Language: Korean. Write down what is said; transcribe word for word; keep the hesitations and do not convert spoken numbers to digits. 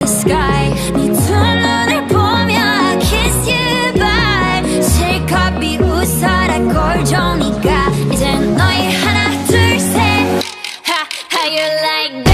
sky 네 두 눈을 보며 I kiss you bye 실컷 비웃어라 꼴종이가 이젠 너희 하나 둘 셋 Ha, how you like that?